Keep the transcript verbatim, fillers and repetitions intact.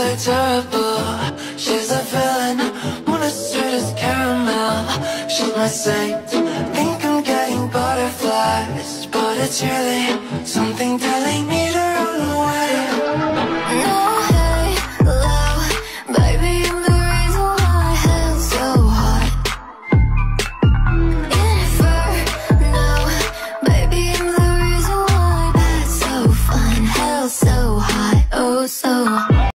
really terrible. She's a villain, one as sweet as caramel. She's my saint, think I'm getting butterflies, but it's really something terrible.